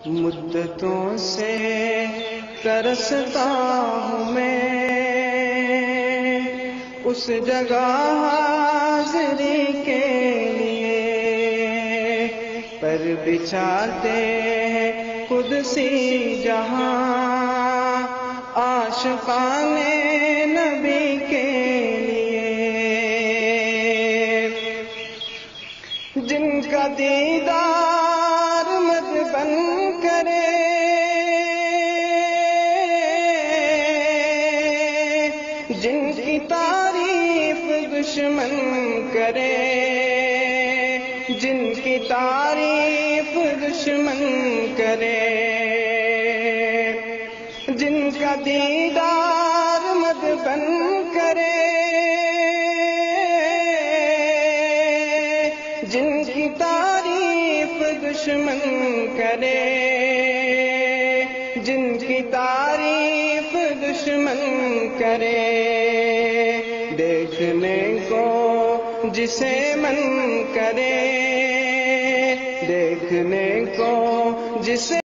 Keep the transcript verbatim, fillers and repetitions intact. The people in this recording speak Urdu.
مدتوں سے ترستا ہوں میں اس جگہ حاضری کے لیے، پر بچھاتے ہیں قدسی جہاں عاشقان نبی کے لیے، جن کا دیدار مد بن کرے، جن کی تعریف دشمن کرے، جن کی تعریف دشمن کرے، جن کا دیدار مد بن کرے، جن کی تعریف دشمن کرے، جن کی تعریف دشمن کرے، دیکھنے کو جسے من کرے، دیکھنے کو جسے